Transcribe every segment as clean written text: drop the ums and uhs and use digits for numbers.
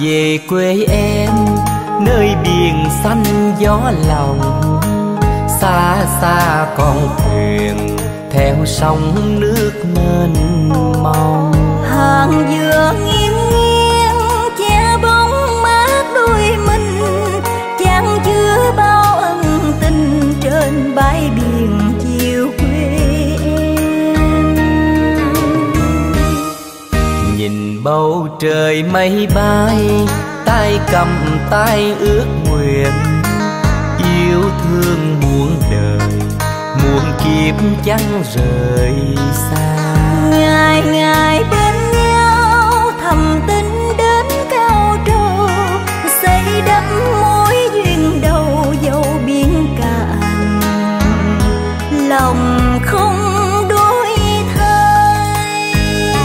về quê em, nơi biển xanh gió lòng. Xa xa con thuyền theo sông nước mênh mông. Hàng dừa nghiêng nghiêng che bóng mát đôi mình, chan chứa bao ân tình trên bãi biển chiều quê em. Nhìn bầu trời mây bay, tay cầm tay ước nguyện. Yêu thương muôn đời, muôn kiếp chẳng rời xa. Ngày ngày bên nhau thầm tin đến cao trầu, xây đắp mối duyên đầu dẫu biển cạn. Lòng không đổi thay.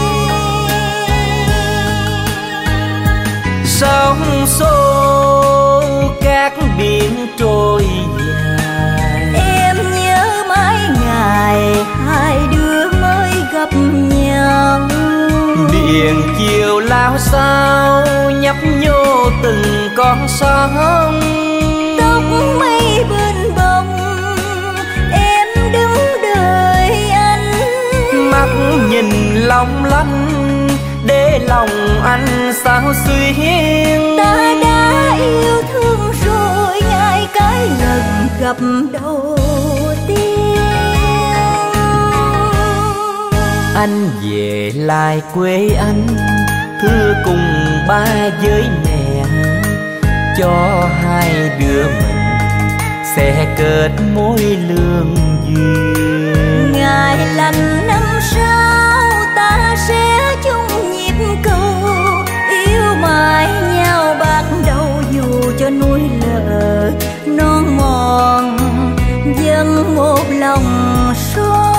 Sóng xô các biển trôi dài, em nhớ mãi ngày hai đứa mới gặp nhau. biển chiều lao sao nhấp nhô từng con sóng. Tóc mây bên bông em đứng đợi anh, Mắt nhìn long lanh để lòng anh sao xuyên. ta đã yêu thương rồi ngay cái lần gặp đầu tiên. Anh về lại quê anh, thưa cùng ba với mẹ, cho hai đứa mình sẽ kết mối lương duyên. Ngày lành năm sau ta sẽ chung nhịp cầu, yêu mãi nhau bạc đầu dù cho núi lở non mòn vẫn một lòng son.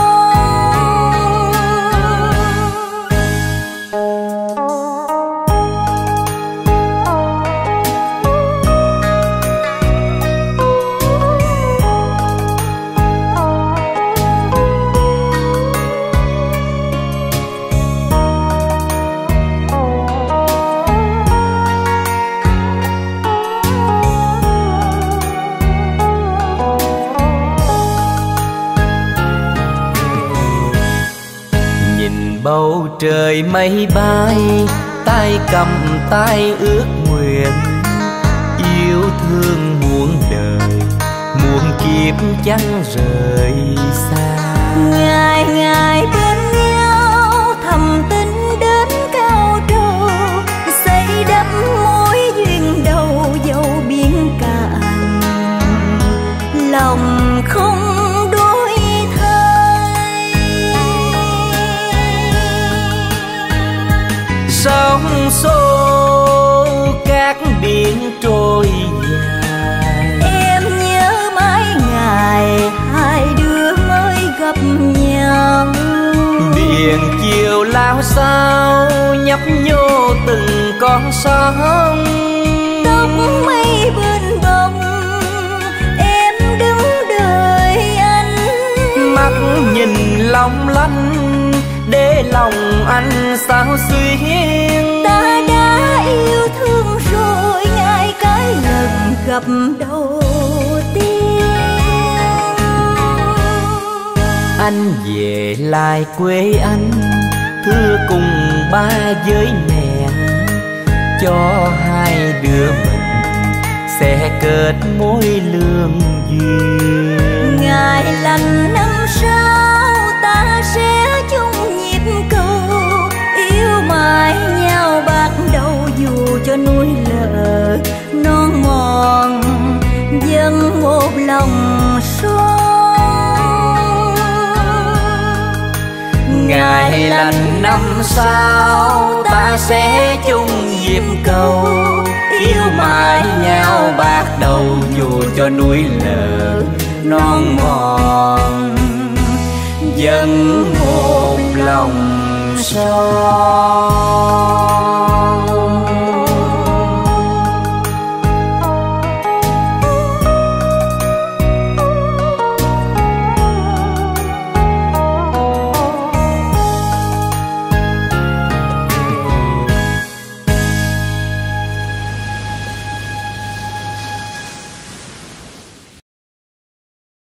Bầu trời mây bay, tay cầm tay ước nguyện. Yêu thương muôn đời, muôn kiếp chẳng rời xa. Ngày ngày bên nhau thầm tin đến cao trầu, xây đắp mối duyên đầu dẫu biển cạn. Lòng không đổi thay. Sóng xô các biển trôi dài, Em nhớ mãi ngày hai đứa mới gặp nhau. biển chiều lao sao nhấp nhô từng con sóng. Tóc mây bên bông em đứng đợi anh, Mắt nhìn long lanh để lòng anh sao xuyên. ta đã yêu thương rồi ngay cái lần gặp đầu tiên. Anh về lại quê anh, thưa cùng ba với mẹ, cho hai đứa mình sẽ kết mối lương duyên. Ngày lành năm sau ta sẽ chung nhịp cầu, yêu mãi nhau bạc đầu dù cho núi lở non mòn vẫn một lòng son. Ngày lành năm sau ta sẽ chung nhịp cầu, yêu mãi nhau bạc đầu dù cho núi lở non mòn vẫn một lòng son.